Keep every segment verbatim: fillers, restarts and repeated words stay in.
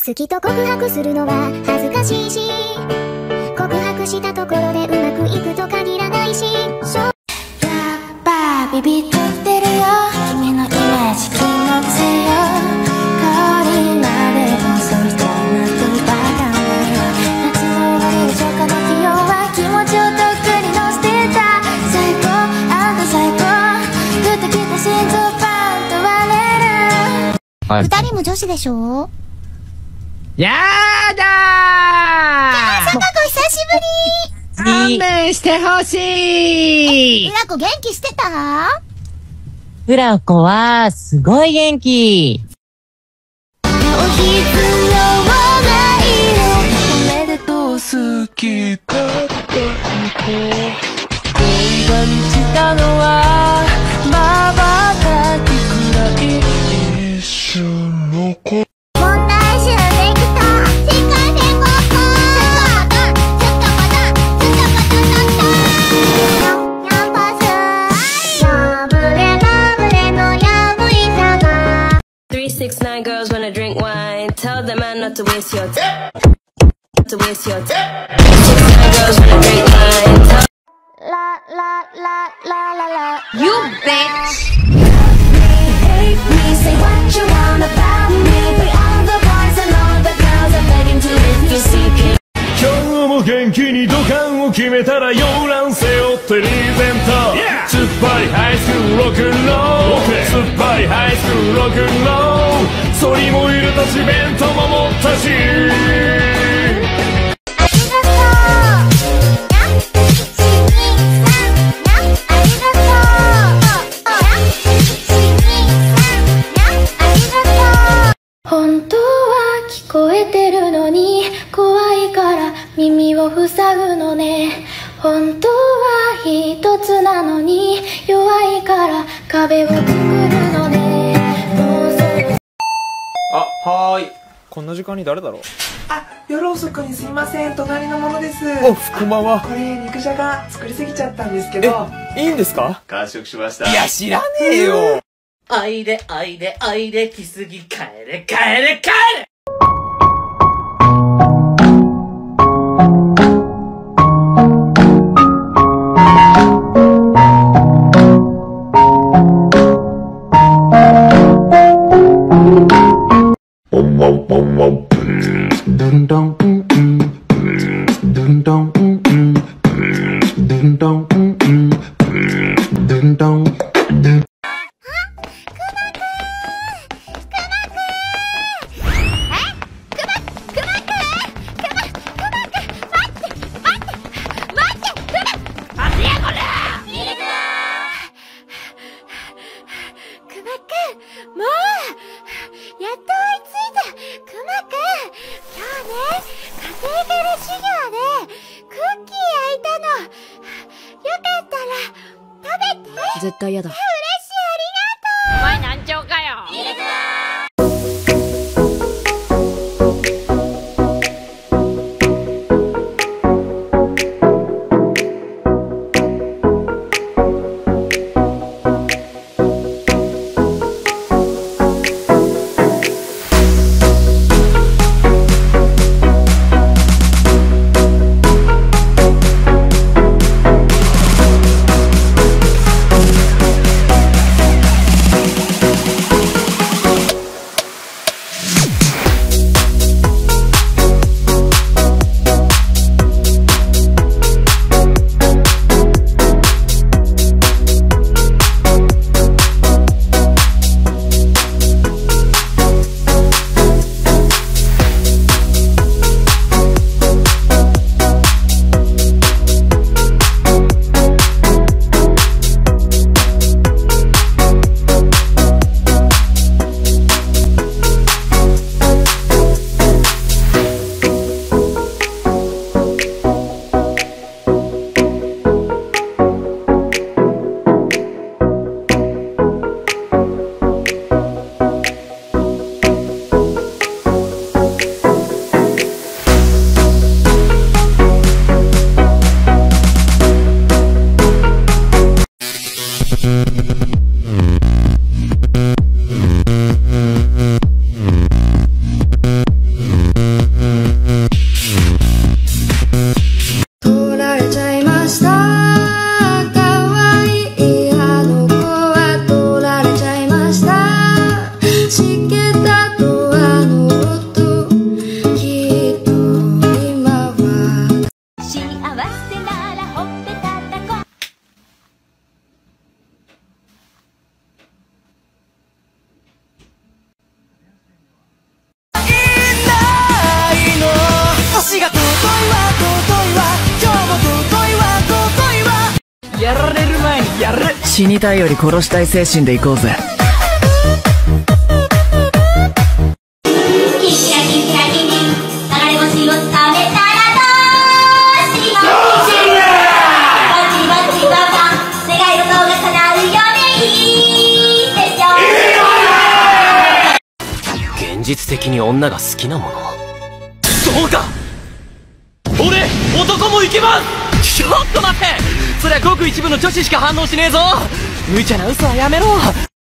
好きと告白するのは恥ずかしいし、告白したところでうまくいくと限らないし、やっぱビビっとってるよ、君のイメージ気のせいよ、氷まで遅いとなってバカねよ、夏の終わりで初夏の気温は気持ちをとっくに乗せてた、最高あんた最高、ふときた心臓パンと割れる、はい、二人も女子でしょ。 やだー、 さかこ久しぶ勘り。 弁してほしい。 うらこ元気してた？ うらこはすごい元気。 お必要ないよ、おめでとう。 好きだった子、恋が満ちたのはまばたきくらい、一瞬の子。 問題集できた、世界天国。 three six nine girls wanna drink wine. Tell the man not to waste your time. To waste your time. six nine girls wanna drink wine. Tell La la la la la la. you bitch. Hate me, say what you want about me, but all the boys and all the girls are begging to if you seek it. 今日も元気に土管を決めたら洋蘭背負ってリベント、突っ張りハイスクールロックンロール、突っ張りハイスクールロックンロール、そりも入れたし弁当も持ったし、 ありがとう。本当は聞こえてるのに怖いから耳を塞ぐのね、本当は一つなのに弱いから壁を作るのね、もうそろ。 あ、はーい。こんな時間に誰だろう。 あ、夜遅くにすいません、隣のものです。 お、こんばんは。 これ肉じゃが作りすぎちゃったんですけど。 え、いいんですか？ 完食しました。 いや、知らねえよ。 おいでおいでおいで来すぎ帰れ帰れ帰れ。 ドゥンドンうんうんドゥンドンうんうんドゥンドンうんうんドゥンドンドゥン。 絶対やだ。 お前難聴かよ。 死にたいより殺したい精神でいこうぜ。 現実的に女が好きなもの。そうか、俺男も行けます。ちょっと待って、そりゃごく一部の女子しか反応しねえぞ。無茶な嘘はやめろ。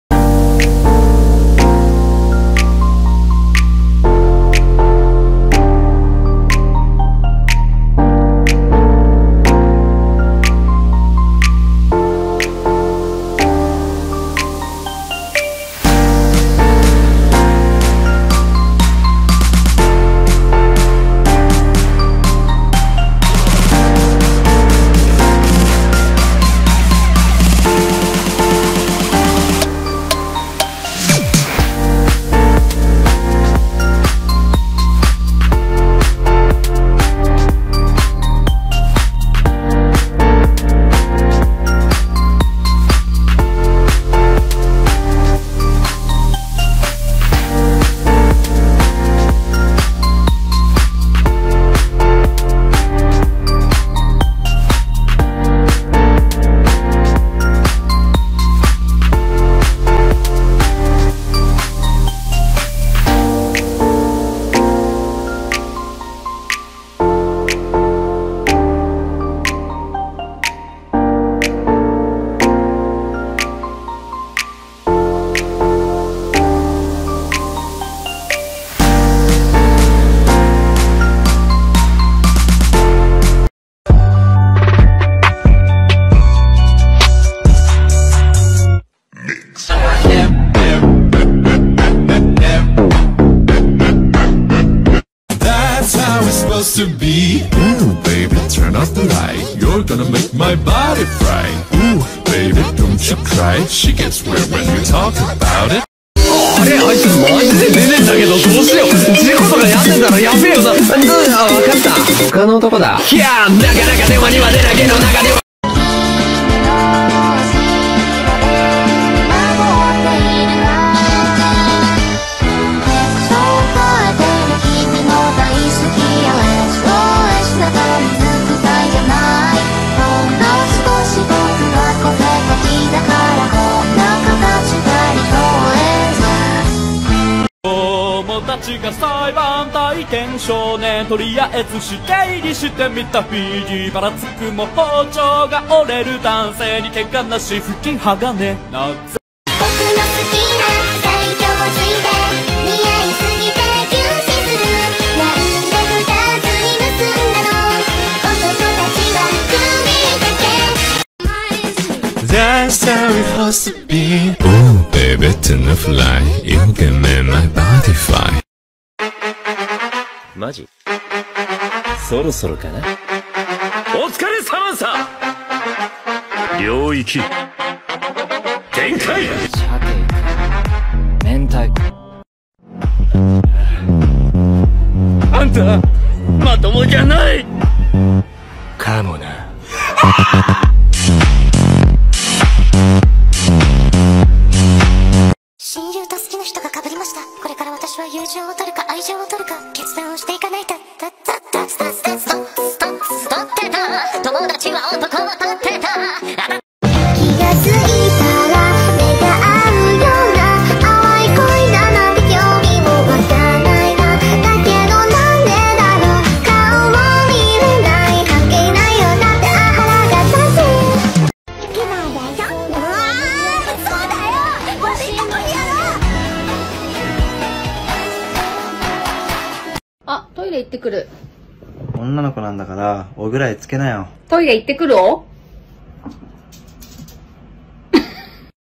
To be. Ooh, baby, turn off the light. You're gonna make my body fry. Ooh, baby, don't you cry. She gets weird when you talk about it. あれ、あいつマジで出ねえんだけど、どうしよう。事故とかやってんだろ、やべえよな。うん、あ、わかった。他の男だ。いやー、なかなか電話には出ないけど、中では。 友達が裁判体験少年、とりあえず死刑にしてみた。フィギばらつくも包丁が折れる男性に怪我なし、腹筋鋼なぜ。 僕の好きな最強水で似合いすぎて急死する。なんで二つに結んだの、男たちは首だけ。 That's how it has to be. Oh baby, turn a fly. You can make my body fly. マジ？そろそろかな。お疲れ様さ。領域限界。 明太子。 あんたまともじゃないかもな。 親友と好きな人が被りました。これから私は友情を取るか愛情を取るか決断をしていかないと。たたたストストストストストってた。友達は男を取ってた。気がついたら目が合うような淡い恋だなんて興味も湧かないな。だけどなんでだろう、顔も見れない関係ないよ。だってあ腹が立つ。今だよ。うわーそうだよ。悪いとこにやろう。 あ、トイレ行ってくる。 女の子なんだから、おぐらいつけなよ。 トイレ行ってくるお